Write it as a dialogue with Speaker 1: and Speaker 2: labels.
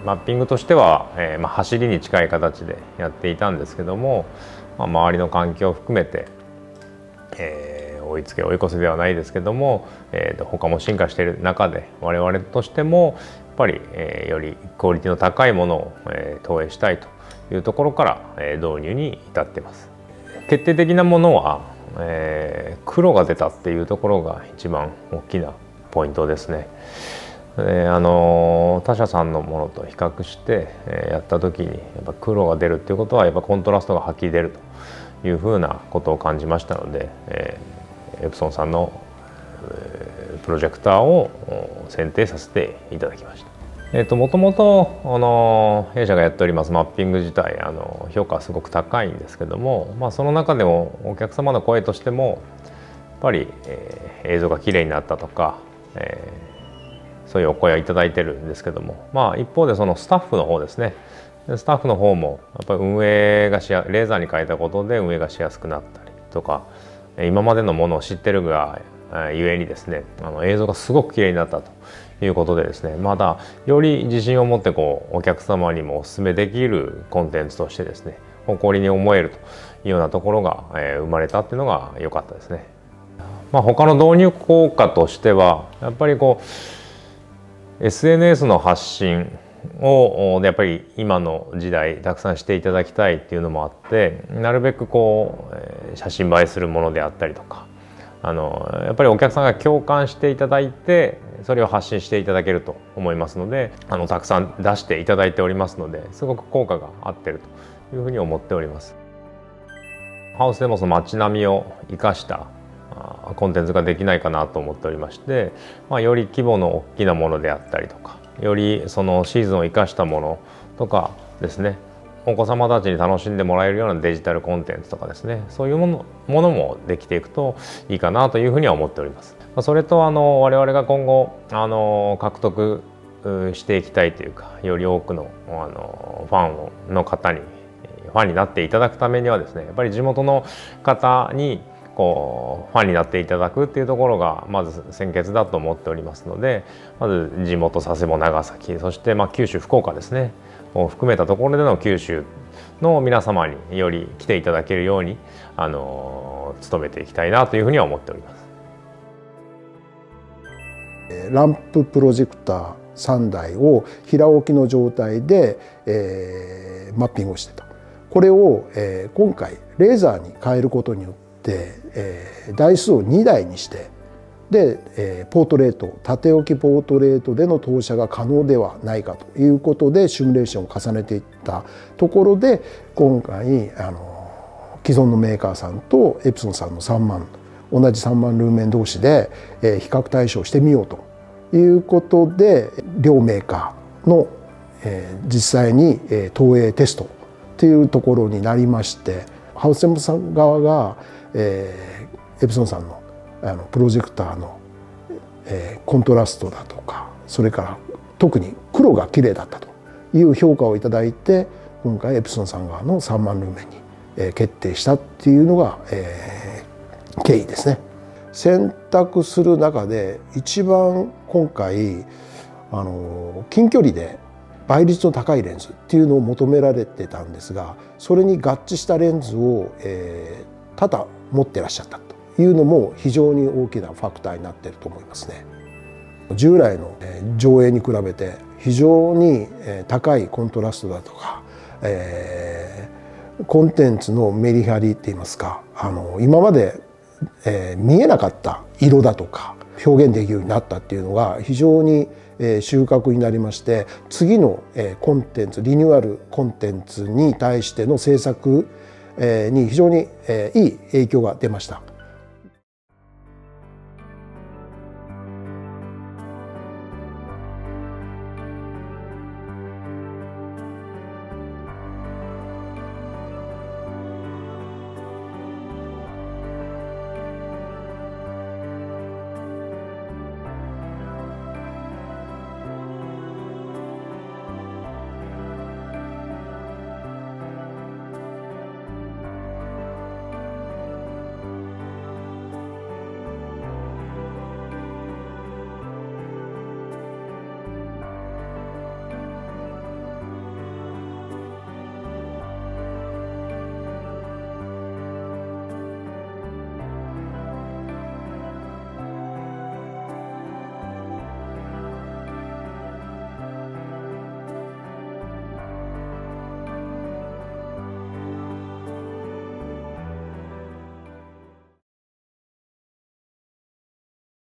Speaker 1: マッピングとしては、走りに近い形でやっていたんですけども、周りの環境を含めて、追いつけ追い越せではないですけども、他も進化している中で我々としてもやっぱり、よりクオリティの高いものを、投影したいというところから、導入に至っています。決定的なものは、黒が出たっていうところが一番大きなポイントですね。他社さんのものと比較して、やった時にやっぱ黒が出るっていうことはやっぱコントラストがはっきり出るというふうなことを感じましたので、エプソンさんの、プロジェクターを選定させていただきました。もともと弊社がやっておりますマッピング自体評価はすごく高いんですけども、その中でもお客様の声としてもやっぱり、映像がきれいになったとか、そういうお声をいただいてるんですけども、一方でそのスタッフの方ですね、スタッフの方もやっぱり運営がレーザーに変えたことで運営がしやすくなったりとか、今までのものを知ってるがゆえにですね、映像がすごくきれいになったということでですね、またより自信を持ってお客様にもお勧めできるコンテンツとしてですね、誇りに思えるというようなところが生まれたっていうのが良かったですね。他の導入効果としてはやっぱりSNS の発信をやっぱり今の時代たくさんしていただきたいっていうのもあって、なるべく写真映えするものであったりとか、やっぱりお客さんが共感していただいてそれを発信していただけると思いますので、たくさん出していただいておりますので、すごく効果が合っているというふうに思っております。ハウスでもその街並みを生かしたコンテンツができないかなと思っておりまして、より規模の大きなものであったりとか、よりそのシーズンを生かしたものとかですね、お子様たちに楽しんでもらえるようなデジタルコンテンツとかですね、そういうものもできていくといいかなというふうには思っております。それと我々が今後獲得していきたいというか、より多くのファンの方にファンになっていただくためにはですね、やっぱり地元の方にファンになっていただくっていうところがまず先決だと思っておりますので、まず地元佐世保長崎、そして九州福岡ですねを含めたところでの九州の皆様により来ていただけるように努めていきたいなというふうには思っております。
Speaker 2: ランププロジェクター3台を平置きの状態で、マッピングをしてた。これを、今回レーザーに変えることによって、台数を2台にしてで、ポートレート縦置きポートレートでの投射が可能ではないかということでシミュレーションを重ねていったところで、今回既存のメーカーさんとエプソンさんの3万同じ3万ルーメン同士で比較対象してみようということで、両メーカーの実際に投影テストというところになりまして、ハウステンボスさん側がエプソンさんのプロジェクターのコントラストだとか、それから特に黒が綺麗だったという評価をいただいて、今回エプソンさん側の3万ルーメンに決定したっていうのが経緯ですね。選択する中で一番今回近距離で倍率の高いレンズっていうのを求められてたんですが、それに合致したレンズを多々持ってらっしゃったというのも非常に大きなファクターになっていると思いますね。従来の上映に比べて非常に高いコントラストだとか、コンテンツのメリハリっていいますか、今まで見えなかった色だとか表現できるようになったっていうのが非常に収穫になりまして、次のコンテンツリニューアルコンテンツに対しての制作に非常にいい影響が出ました。